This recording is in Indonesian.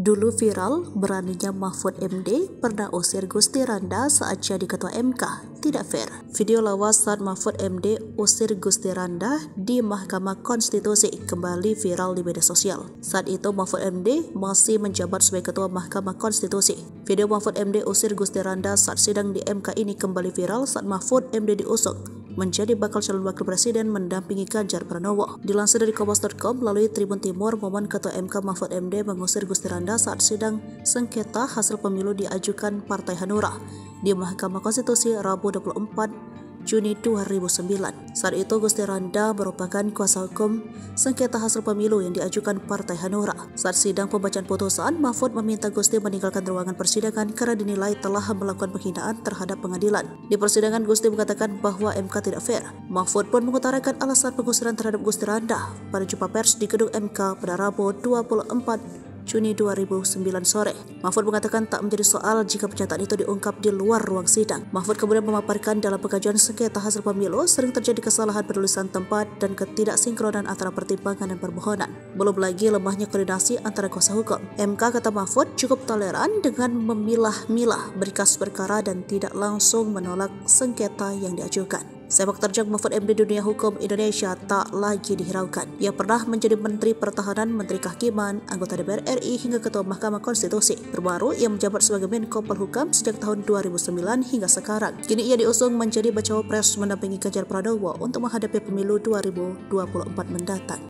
Dulu viral, beraninya Mahfud MD pernah usir Gusti Randa saat jadi Ketua MK. Tidak fair. Video lawas saat Mahfud MD usir Gusti Randa di Mahkamah Konstitusi kembali viral di media sosial. Saat itu Mahfud MD masih menjabat sebagai Ketua Mahkamah Konstitusi. Video Mahfud MD usir Gusti Randa saat sidang di MK ini kembali viral saat Mahfud MD diusung menjadi bakal calon wakil presiden mendampingi Ganjar Pranowo. Dilansir dari Kompas.com melalui Tribun Timur, momen Ketua MK Mahfud MD mengusir Gusti Randa saat sidang sengketa hasil pemilu diajukan Partai Hanura di Mahkamah Konstitusi Rabu 24 Juni 2009. Saat itu Gusti Randa merupakan kuasa hukum sengketa hasil pemilu yang diajukan Partai Hanura. Saat sidang pembacaan putusan, Mahfud meminta Gusti meninggalkan ruangan persidangan karena dinilai telah melakukan penghinaan terhadap pengadilan. Di persidangan, Gusti mengatakan bahwa MK tidak fair. Mahfud pun mengutarakan alasan pengusiran terhadap Gusti Randa pada jumpa pers di gedung MK pada Rabu 24 Juni 2009 sore. Mahfud mengatakan tak menjadi soal jika pernyataan itu diungkap di luar ruang sidang. Mahfud kemudian memaparkan dalam pengajuan sengketa hasil pemilu sering terjadi kesalahan penulisan tempat dan ketidaksinkronan antara pertimbangan dan permohonan. Belum lagi lemahnya koordinasi antara kuasa hukum. MK, kata Mahfud, cukup toleran dengan memilah-milah berkas perkara dan tidak langsung menolak sengketa yang diajukan. Sepak terjang Mahfud MD dunia hukum Indonesia tak lagi dihiraukan. Ia pernah menjadi Menteri Pertahanan, Menteri Kehakiman, anggota DPR RI hingga Ketua Mahkamah Konstitusi. Terbaru, ia menjabat sebagai Menko Polhukam sejak tahun 2009 hingga sekarang. Kini ia diusung menjadi bacawa pres mendampingi Ganjar Pranowo untuk menghadapi pemilu 2024 mendatang.